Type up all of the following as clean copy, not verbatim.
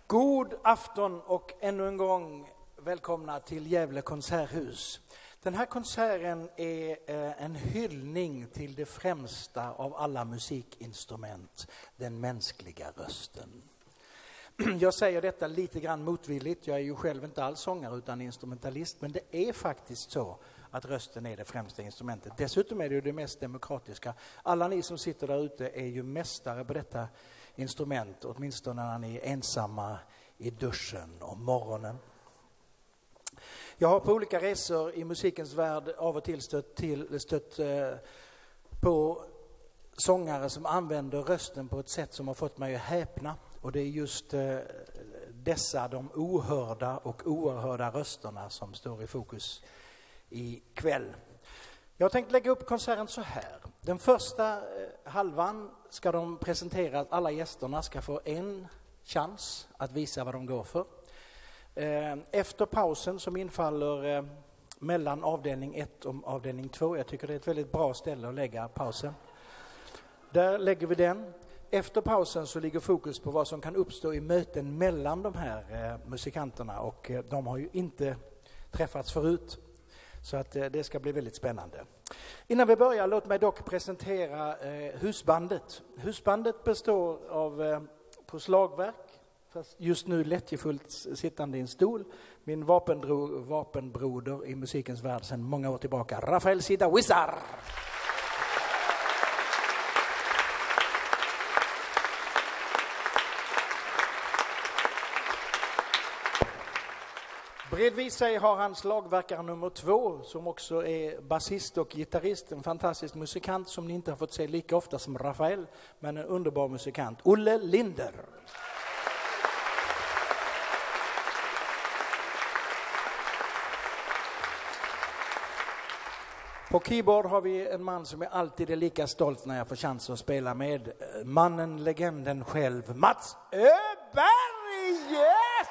God afton och ännu en gång välkomna till Gävle konserthus. Den här konserten är en hyllning till det främsta av alla musikinstrument, den mänskliga rösten. Jag säger detta lite grann motvilligt, jag är ju själv inte alls sångare utan instrumentalist, men det är faktiskt så att rösten är det främsta instrumentet. Dessutom är det ju det mest demokratiska. Alla ni som sitter där ute är ju mästare på detta instrument, åtminstone när ni är ensamma i duschen om morgonen. Jag har på olika resor i musikens värld av och till stött på sångare som använder rösten på ett sätt som har fått mig att häpna. Och det är just dessa, de ohörda och oerhörda rösterna som står i fokus i kväll. Jag har tänkt lägga upp konserten så här. Den första halvan ska de presentera att alla gästerna ska få en chans att visa vad de går för. Efter pausen som infaller mellan avdelning 1 och avdelning 2, jag tycker det är ett väldigt bra ställe att lägga pausen. Där lägger vi den. Efter pausen så ligger fokus på vad som kan uppstå i möten mellan de här musikanterna, och de har ju inte träffats förut. Så att det ska bli väldigt spännande. Innan vi börjar, låt mig dock presentera husbandet. Husbandet består av på slagverk, fast just nu lättjefullt sittande i en stol, min vapenbroder i musikens värld sedan många år tillbaka, Rafael Sida Wizard. Bredvid sig har han slagverkare nummer 2 som också är basist och gitarrist, en fantastisk musikant som ni inte har fått se lika ofta som Rafael, men en underbar musikant, Olle Linder. På keyboard har vi en man som är alltid är lika stolt när jag får chans att spela med, mannen, legenden själv, Mats Öberg! Yes!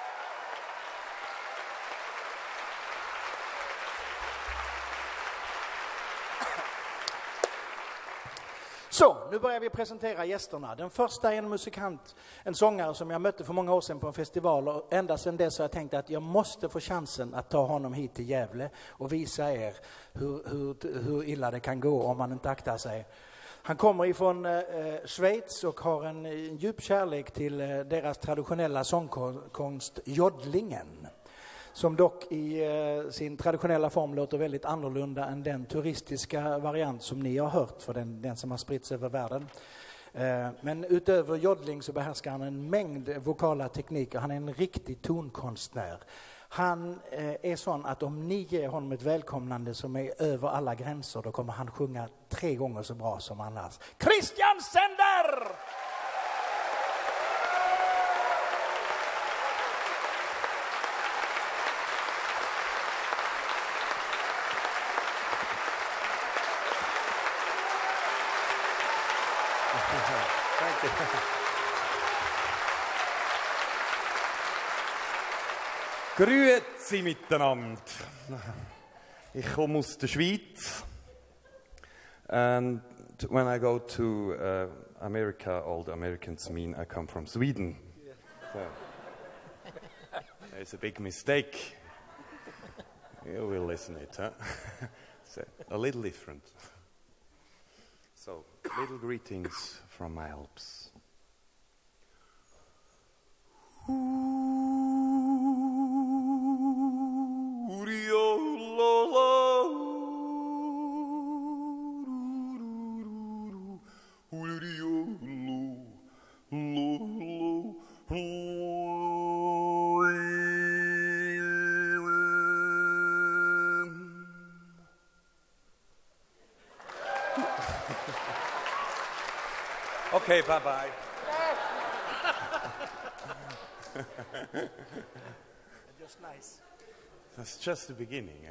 Så, nu börjar vi presentera gästerna. Den första är en musikant, en sångare som jag mötte för många år sedan på en festival, och ända sedan dess har jag tänkt att jag måste få chansen att ta honom hit till Gävle och visa er hur illa det kan gå om man inte aktar sig. Han kommer ifrån Schweiz och har en djup kärlek till deras traditionella sångkonst, jodlingen. Som dock i sin traditionella form låter väldigt annorlunda än den turistiska variant som ni har hört, för den som har spritts över världen. Men utöver jodling så behärskar han en mängd vokala tekniker. Han är en riktig tonkonstnär. Han är sån att om ni ger honom ett välkomnande som är över alla gränser, då kommer han sjunga 3 gånger så bra som annars. Christian Sender! Grüezi miteinander. Ich komme aus der Schweiz. And when I go to America, all the Americans mean I come from Sweden. So, there's a big mistake. You will listen it, huh? So, a little different. So, little greetings from my Alps. Okay, bye-bye. Just nice. That's just the beginning.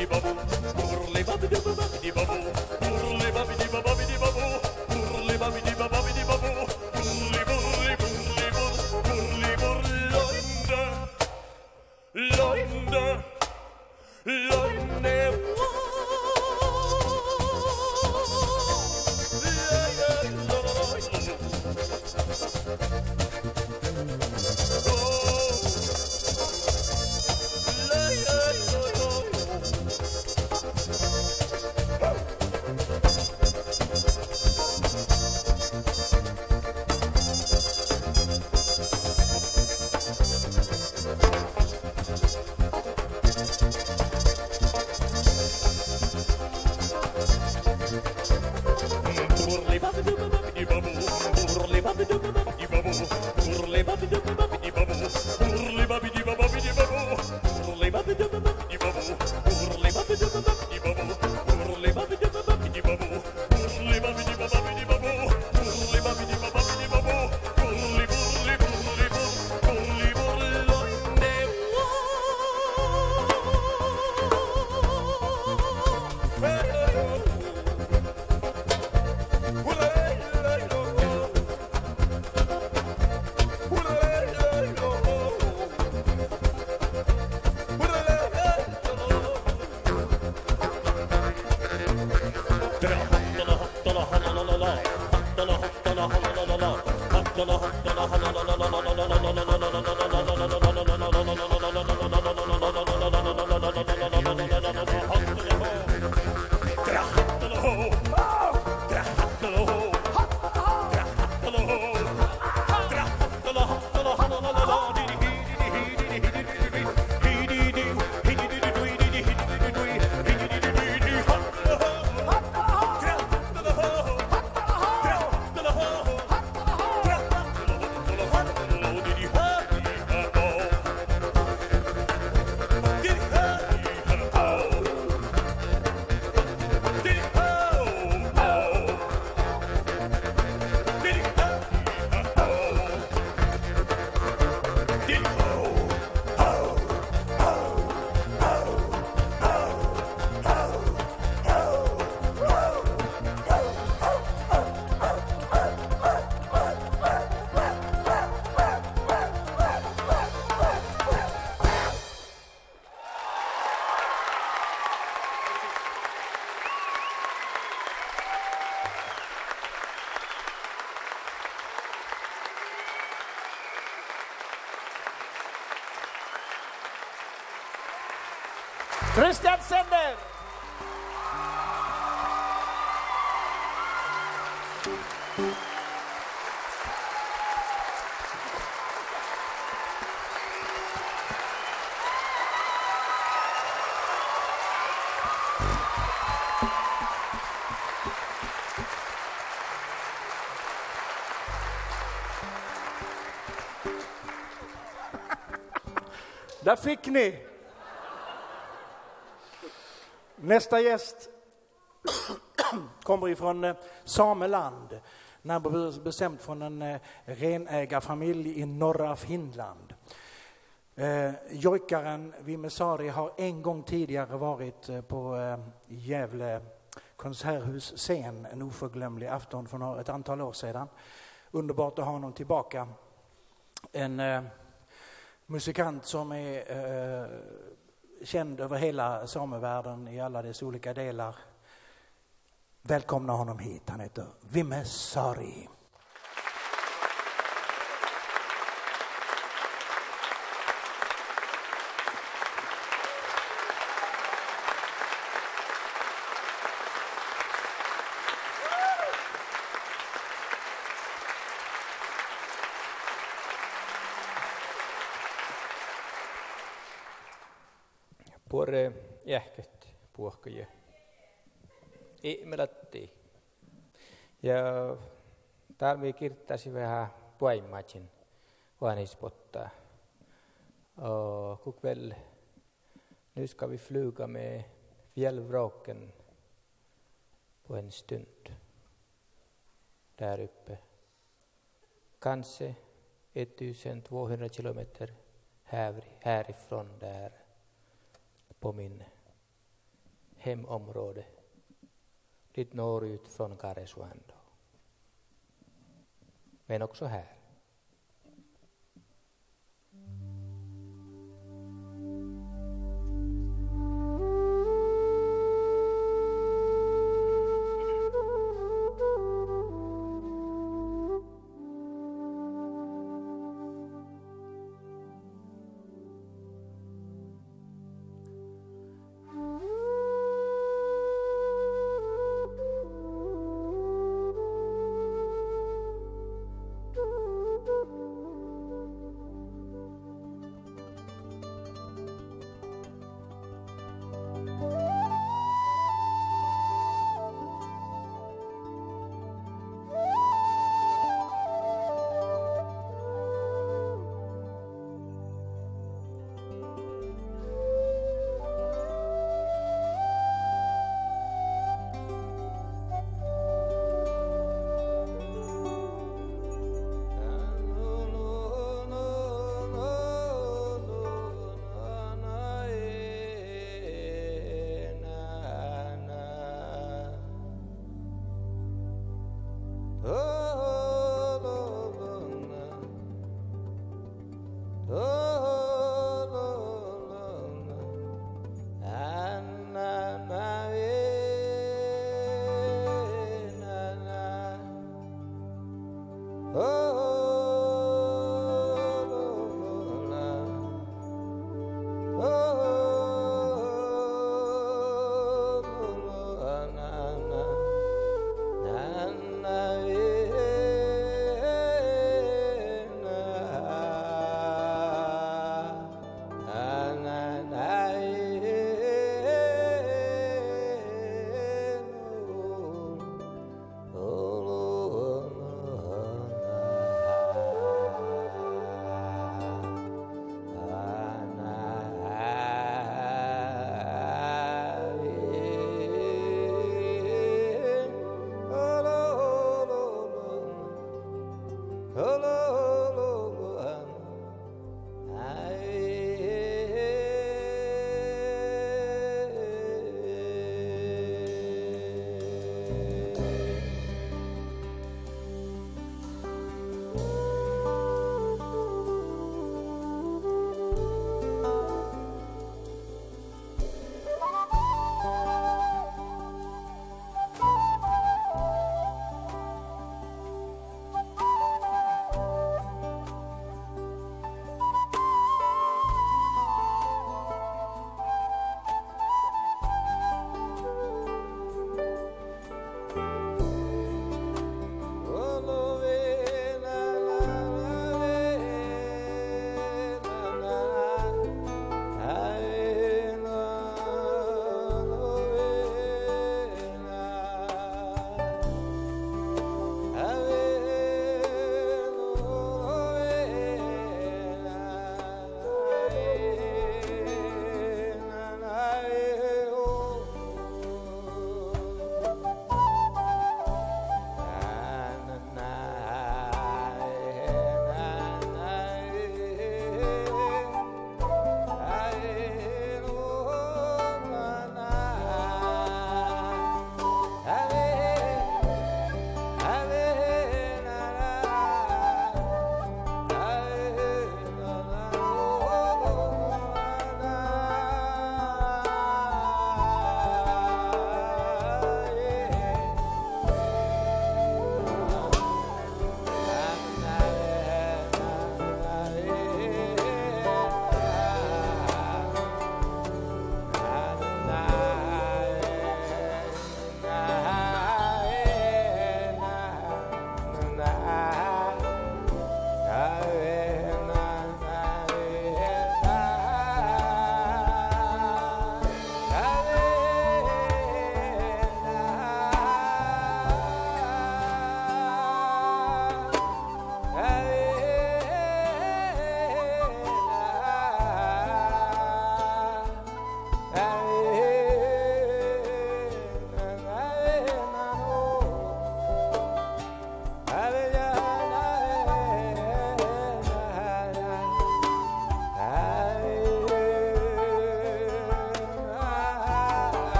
Christian Sender! Där fick ni! Nästa gäst kommer ifrån Sameland, närmare bestämt från en renägarfamilj i norra Finland. Jojkaren Vimesari har en gång tidigare varit på Gävle konserthus scen, en oförglömlig afton för ett antal år sedan. Underbart att ha honom tillbaka. En musikant som är känd över hela samevärlden i alla dess olika delar. Välkomna honom hit. Han heter Vimesari. Puore jähköt puohkoja. Ihmelätti. Ja täällä me kirjoittaisin vähän poimatsin vanispotta. Och kväll nu ska vi flyga med fjällvraken på en stund där uppe. Kanske 1200 kilometer härifrån där på min hemområde. Dit når ut från Karesuando. Men också här.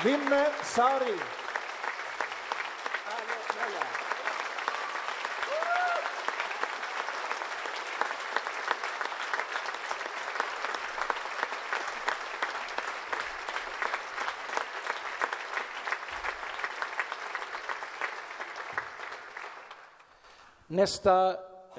Vimme Sari. Nästa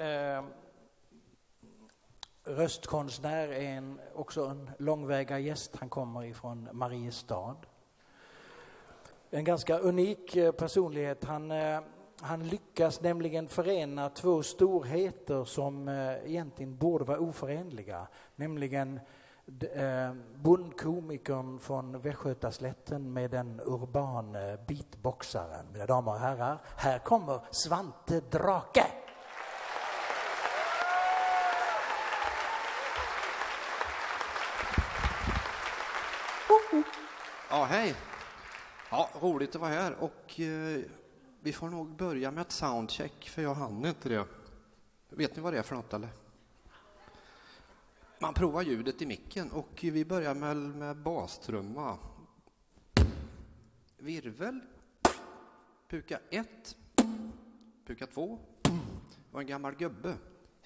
röstkonstnär är också en långväga gäst. Han kommer ifrån Mariestad. En ganska unik personlighet. Han lyckas nämligen förena två storheter som egentligen borde vara oförenliga. Nämligen bondkomikern från Västgötaslätten med den urban beatboxaren. Mina damer och herrar, här kommer Svante Drake. Ja, hej. Ja, roligt att vara här och vi får nog börja med ett soundcheck för jag hann inte det. Vet ni vad det är för något eller? Man provar ljudet i micken och vi börjar med bastrumma. Virvel. Puka 1. Puka 2. Och en gammal gubbe.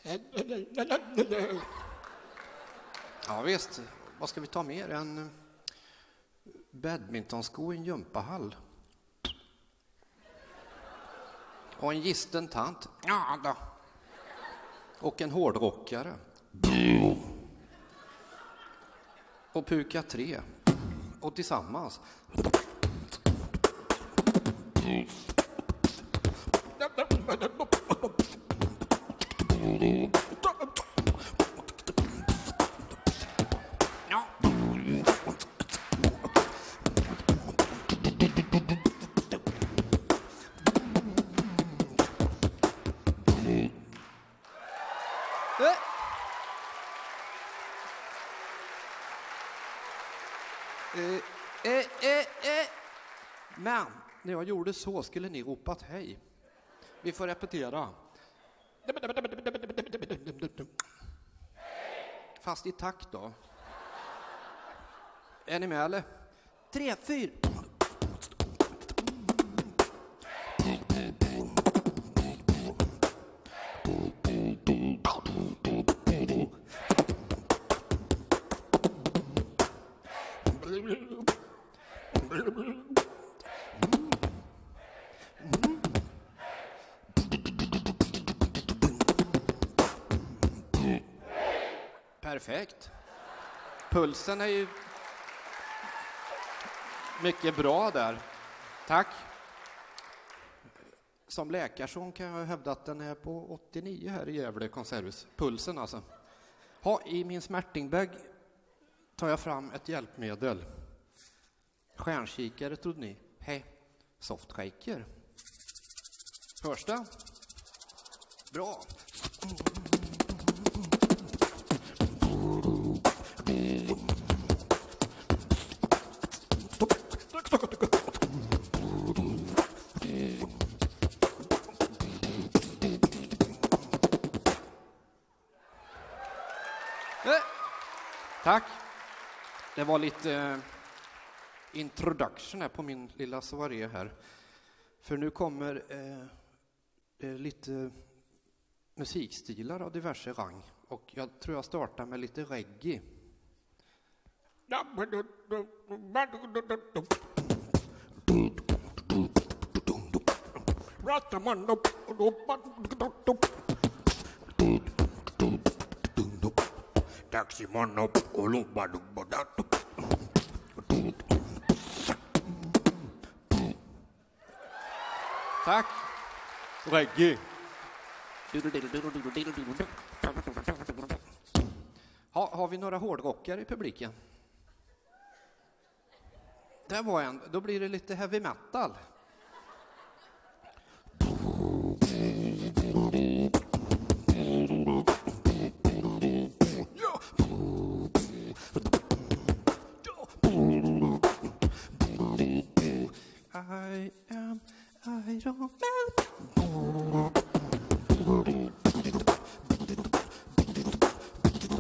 Ja visst, vad ska vi ta mer? En badmintonsko i en gympahall. Och en gisten tant. Ja då. Och en hårdrockare. Och puka 3. Och tillsammans. Men när jag gjorde så skulle ni ropat hej. Vi får repetera. Fast i takt då. Är ni med eller? 3, 4. Perfekt. Pulsen är ju mycket bra där. Tack. Som läkarsång kan jag hävda att den är på 89 här i Gävle konserthus. Pulsen alltså. I min smärtingbag tar jag fram ett hjälpmedel. Stjärnkikare trodde ni. Hej, softshaker. Hörs det? Bra. Tack. Det var lite introduction här på min lilla soaré här. För nu kommer lite musikstilar av diverse rang. Och jag tror jag startar med lite reggae. Tack. Reggae. Har vi några hårdrockare i publiken? Där var en. Då blir det lite heavy metal. Iron Man.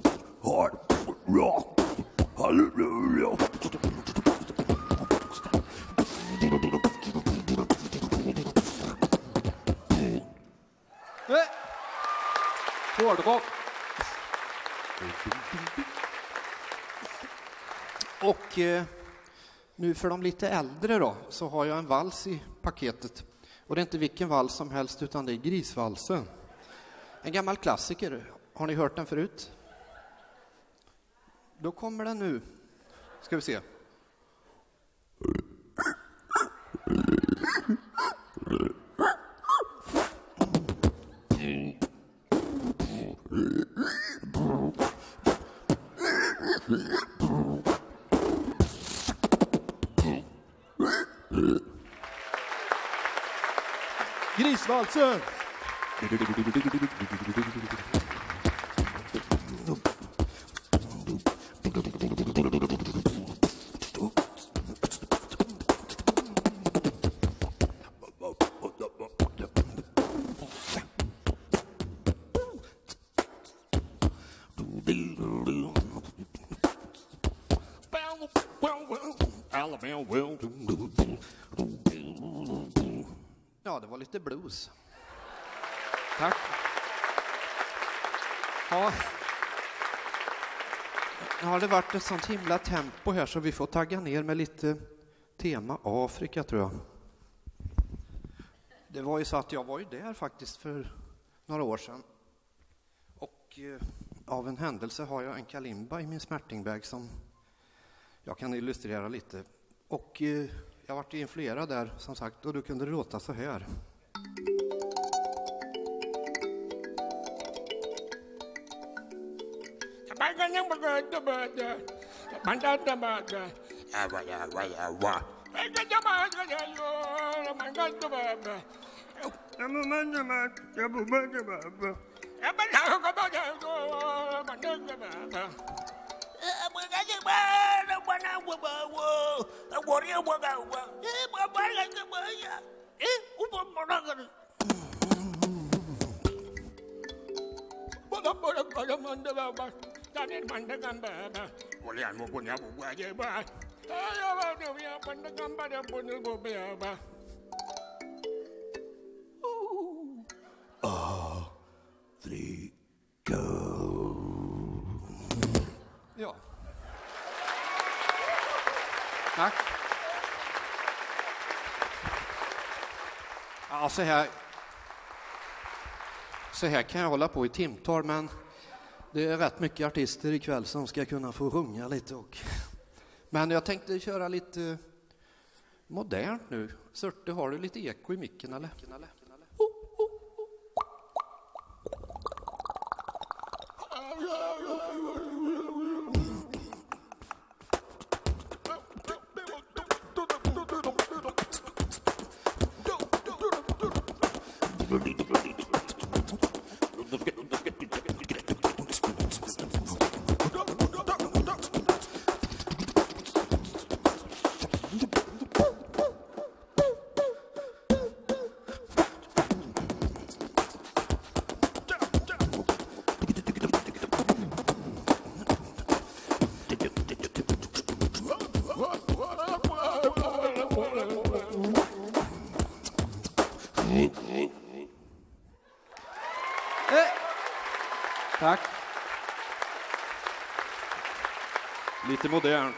Hard rock. Hallelujah. hårdrock. Och nu för de lite äldre då så har jag en vals i paketet. Och det är inte vilken vals som helst utan det är Grisvalsen. En gammal klassiker. Har ni hört den förut? Då kommer den nu. Ska vi se. Grisvalsen! Ja, det var lite blues. Tack. Ja. Nu har det varit ett sånt himla tempo här så vi får tagga ner med lite tema Afrika tror jag. Det var ju så att jag var ju där faktiskt för några år sedan. Och av en händelse har jag en kalimba i min smärtingbag som jag kan illustrera lite. Och jag har varit influerad där som sagt och då kunde det låta så här. Ja. Tack. Ja, så här kan jag hålla på i timtal, men det är rätt mycket artister ikväll som ska kunna få sjunga lite. Men jag tänkte köra lite modernt nu. Sörte, har du lite eko i micken eller? Tack. Lite modernt.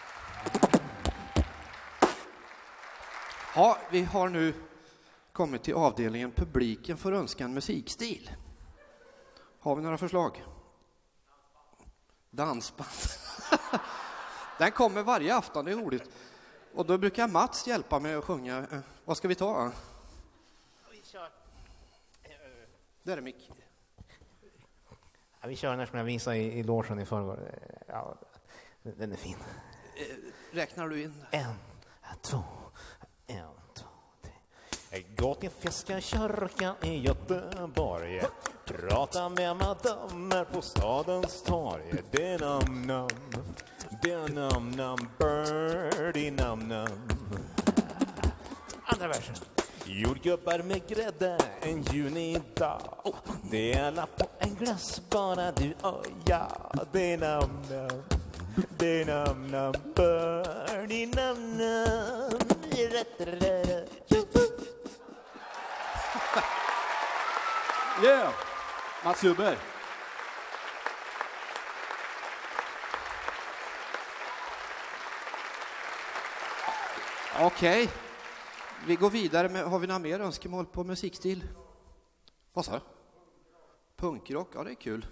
Ja, vi har nu kommit till avdelningen publiken får önska en musikstil. Har vi några förslag? Dansband. Den kommer varje afton, det är roligt. Och då brukar Mats hjälpa mig att sjunga. Vad ska vi ta? Vi kör. Där är mick. Ja, vi kör den som jag visade i logen i förrgår. Ja, den är fin. Räknar du in? 1, 2, 1, 2, 3. Gå till Fiska kyrka i Göteborg. Prata med madammer på stadens torg. Det är nam-nam. Det är nam-nam. Birdie nam-nam. Andra versen. Jordgubbar med grädde en junidag. Det är alla på en glass, bara du och jag. Det är namn-nam. Det är namn-nam. Birdie namn-nam. Yeah! Mats Huber. Okej. Vi går vidare med, har vi några mer önskemål på musikstil? Vad sa du? Punkrock, ja det är kul.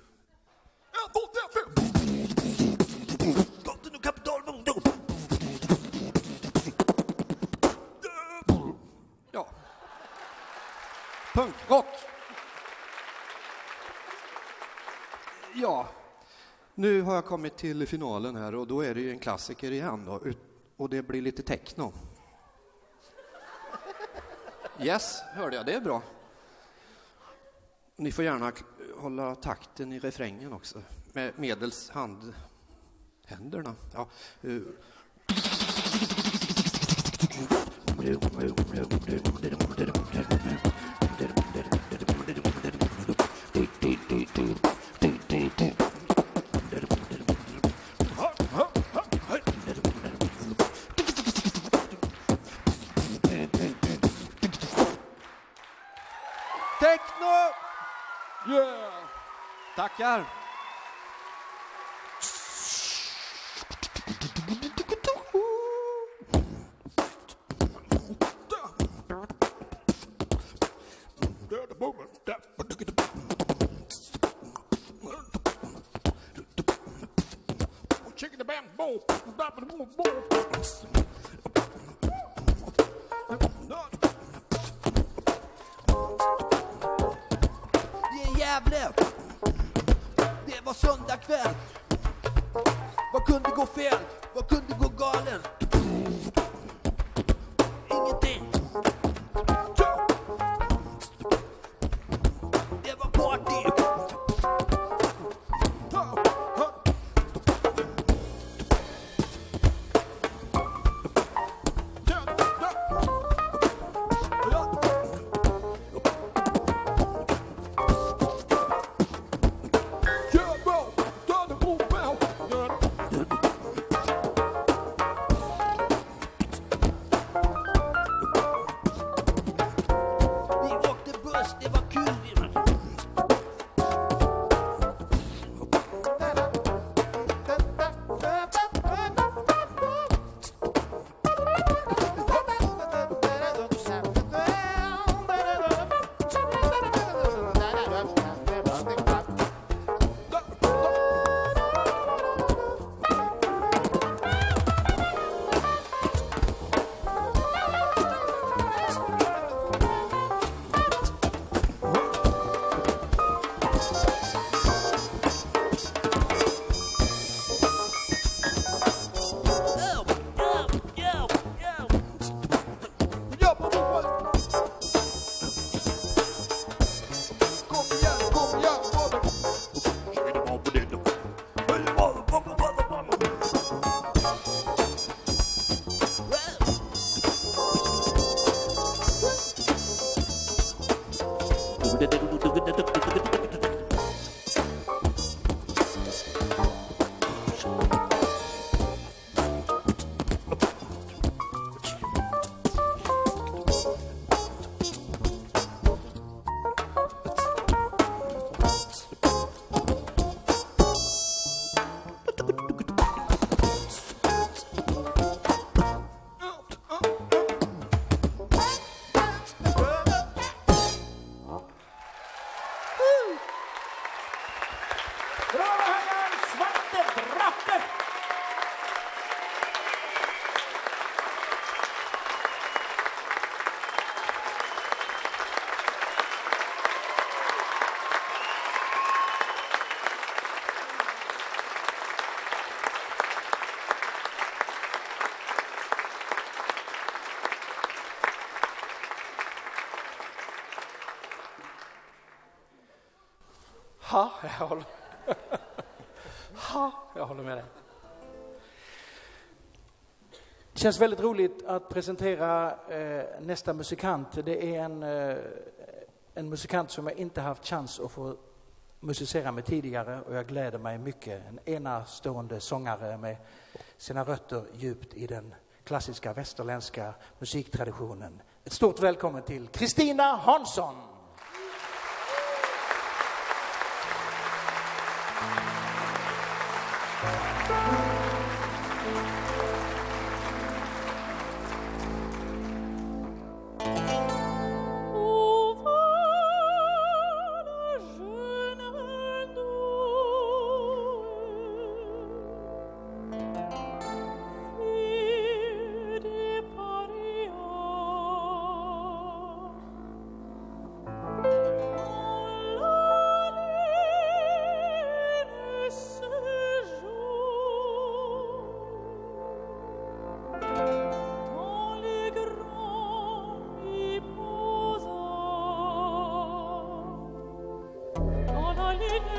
Ja. Punkrock. Ja. Nu har jag kommit till finalen här och då är det ju en klassiker igen då. Och det blir lite techno. Yes, hörde jag. Det är bra. Ni får gärna hålla takten i refrängen också. Med medels händerna. Ja. Techno! Yeah! Tackar! Jävlar! Det var söndag kväll. Vad kunde gå fel? Vad kunde gå galen? Ingenting. Det var party. Jag håller med dig. Det känns väldigt roligt att presentera nästa musikant. Det är en musikant som jag inte haft chans att få musicera med tidigare och jag gläder mig mycket. En enastående sångare med sina rötter djupt i den klassiska västerländska musiktraditionen. Ett stort välkommen till Kristina Hansson.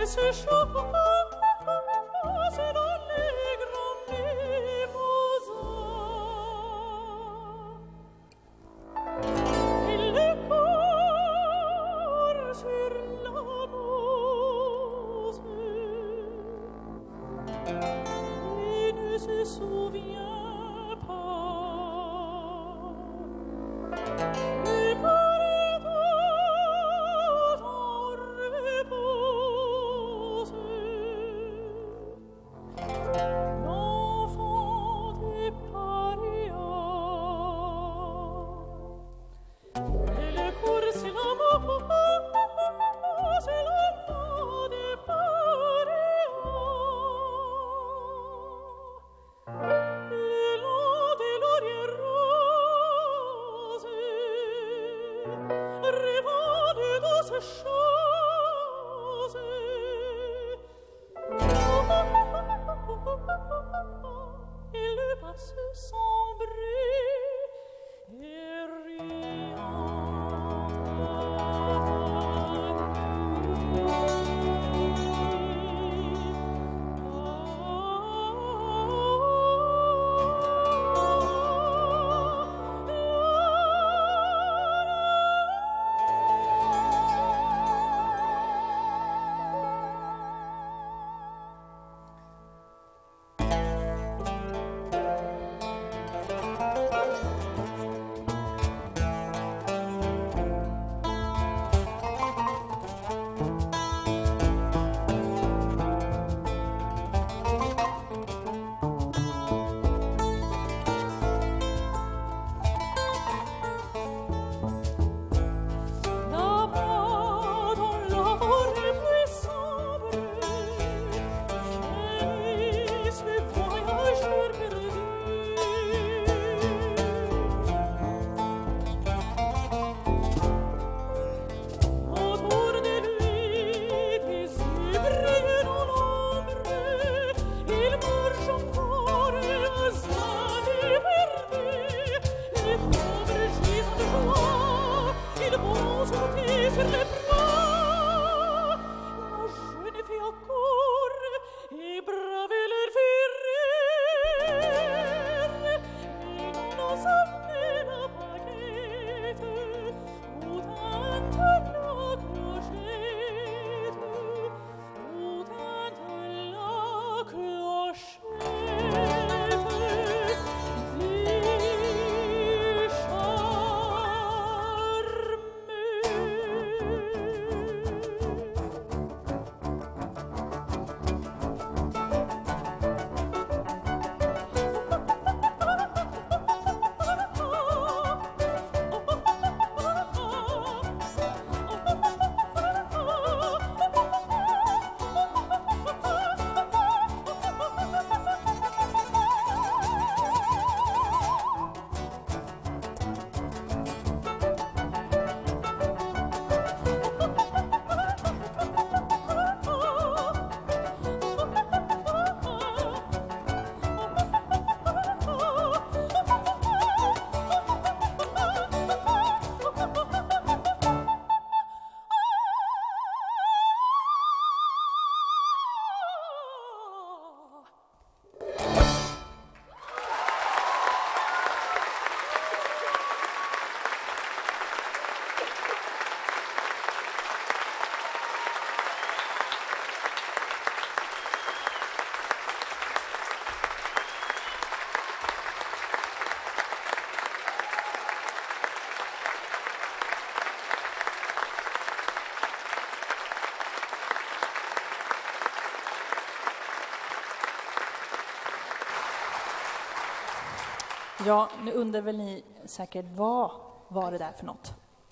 Ja, nu undrar väl ni säkert, vad var det där för något?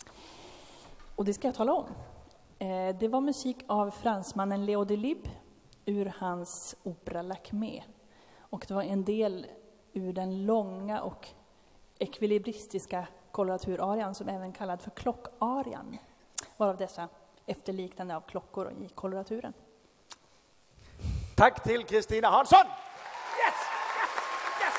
Och det ska jag tala om. Det var musik av fransmannen Léo Delibes ur hans opera Lakmé. Och det var en del ur den långa och ekvilibristiska koloraturarian som även kallad för klockarian. Varav dessa efterliknande av klockor i koloraturen. Tack till Kristina Hansson! Yes! Yes!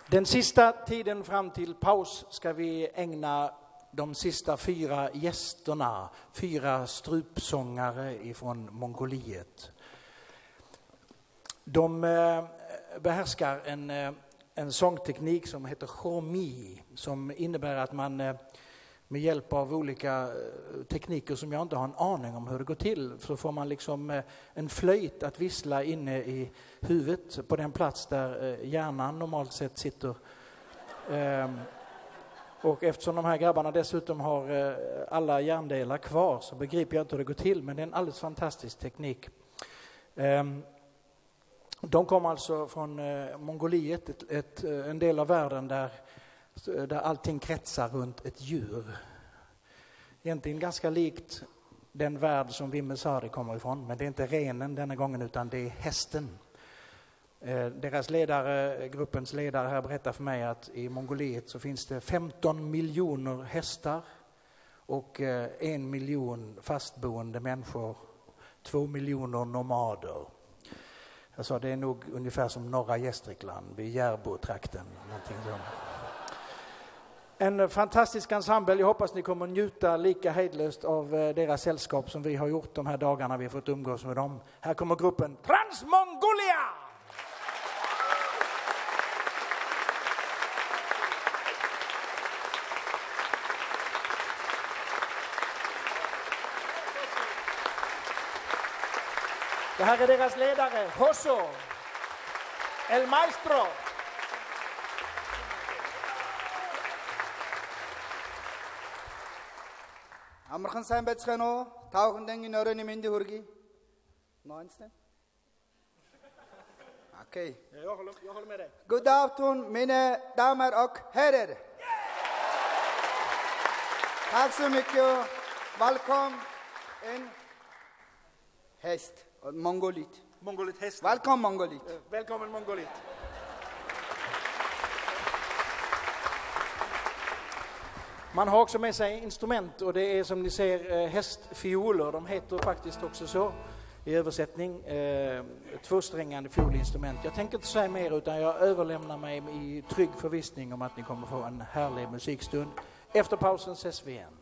Den sista tiden fram till paus ska vi ägna de sista 4 gästerna, 4 strupsångare ifrån Mongoliet. De behärskar en sångteknik som heter chomi, som innebär att man med hjälp av olika tekniker som jag inte har en aning om hur det går till, så får man liksom en flöjt att vissla inne i huvudet på den plats där hjärnan normalt sett sitter. Och eftersom de här grabbarna dessutom har alla hjärndelar kvar så begriper jag inte hur det går till, men det är en alldeles fantastisk teknik. De kom alltså från Mongoliet, en del av världen där allting kretsar runt ett djur. Egentligen ganska likt den värld som Vimmersaari kommer ifrån, men det är inte renen denna gången utan det är hästen. Deras ledare, gruppens ledare här, berättar för mig att i Mongoliet så finns det 15 miljoner hästar och 1 miljon fastboende människor, 2 miljoner nomader. Jag sa det är nog ungefär som norra Gästrikland vid Järbo-trakten. En fantastisk ensemble. Jag hoppas ni kommer njuta lika hejdlöst av deras sällskap som vi har gjort de här dagarna vi har fått umgås med dem. Här kommer gruppen Transmongolia! Det här är deras ledare, Hosso, El Maestro. Амархан сайн байцгаана уу? Та бүхэндээ өрөөний мэндийг хүргэе. Någonstans? Okej. Jag håller med dig. God afton mina damer och herrar. Tack så mycket. Välkommen en häst. Mongolit. Mongolit häst. Välkommen Mongolit. Välkommen Mongolit. Man har också med sig instrument och det är som ni ser hästfioler. De heter faktiskt också så i översättning. Tvåsträngande fiolinstrument. Jag tänker inte säga mer utan jag överlämnar mig i trygg förvissning om att ni kommer få en härlig musikstund. Efter pausen ses vi igen.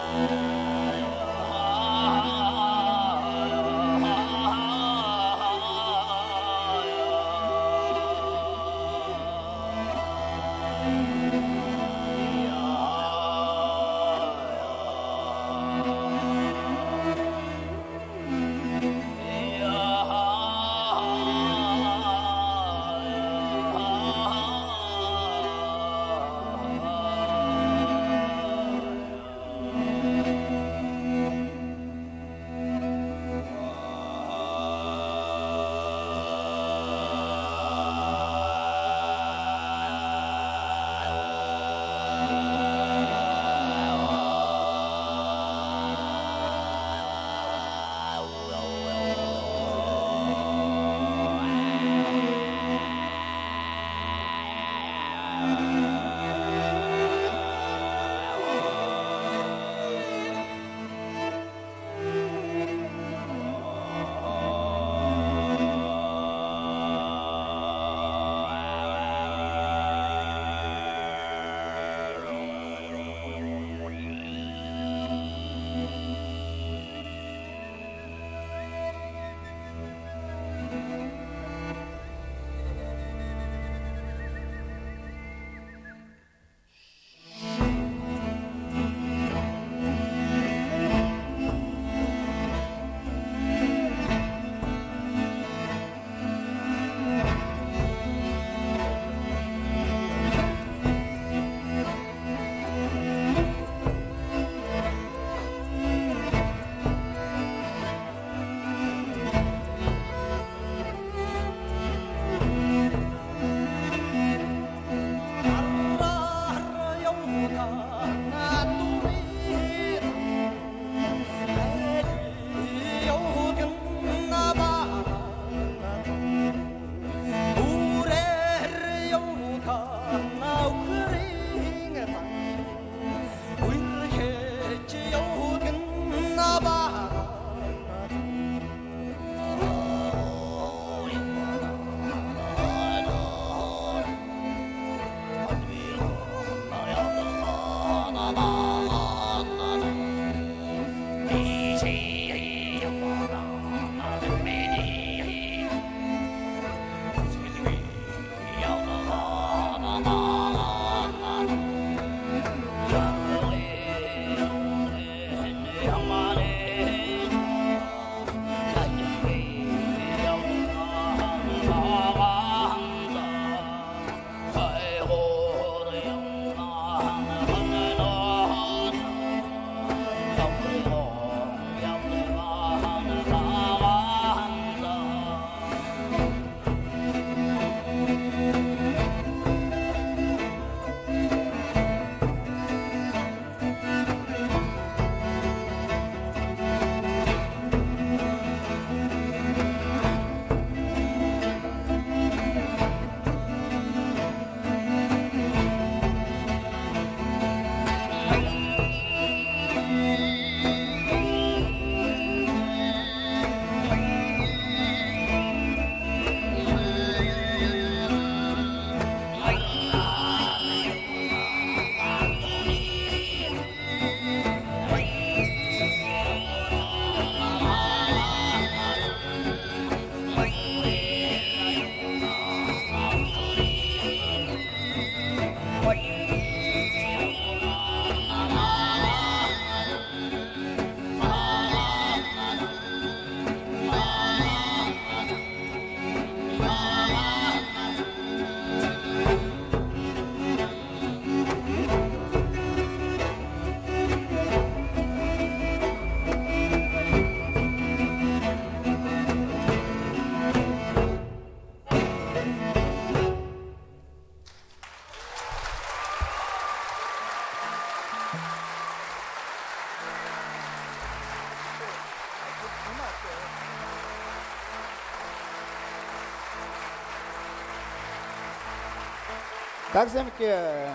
Tack så mycket.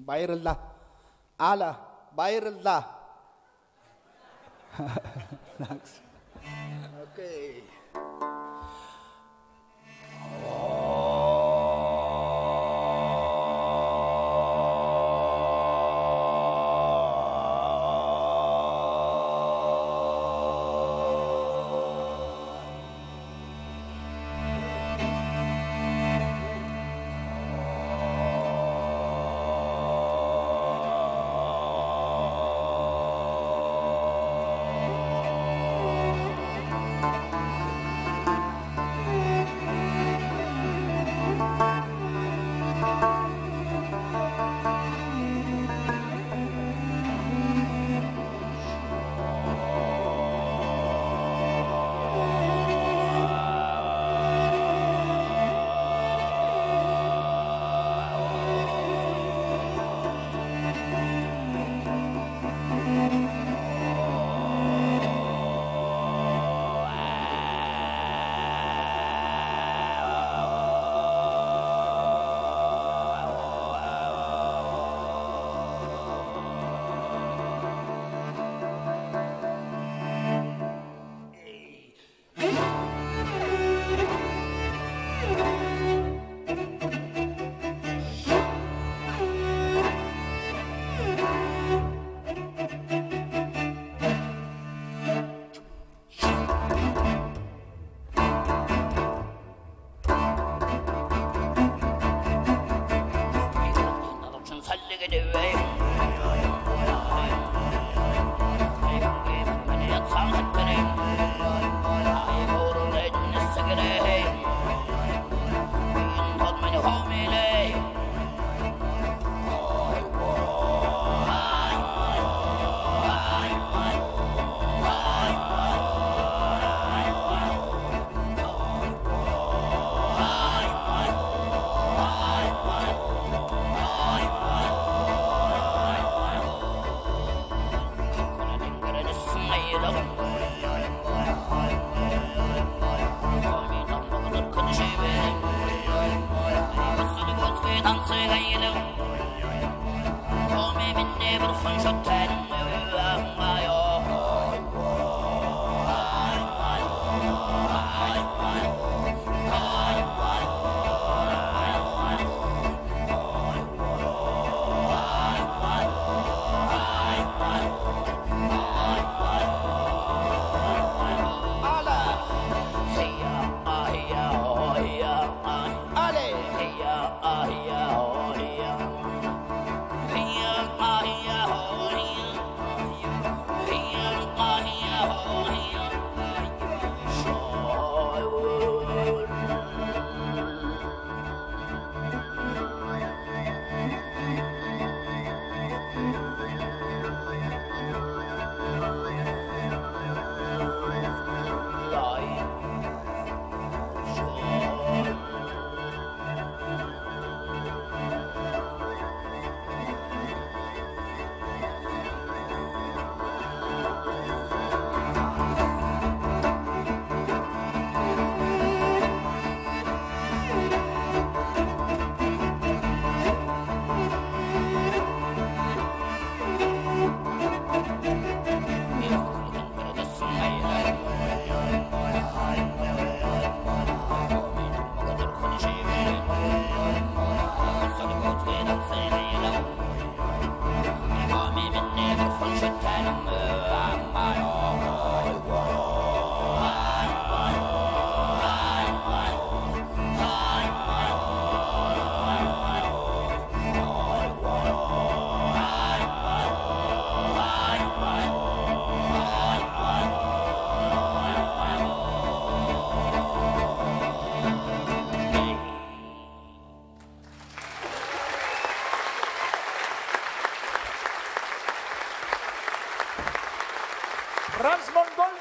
바이럴라 알라 바이럴라 오케이 Frans Mongol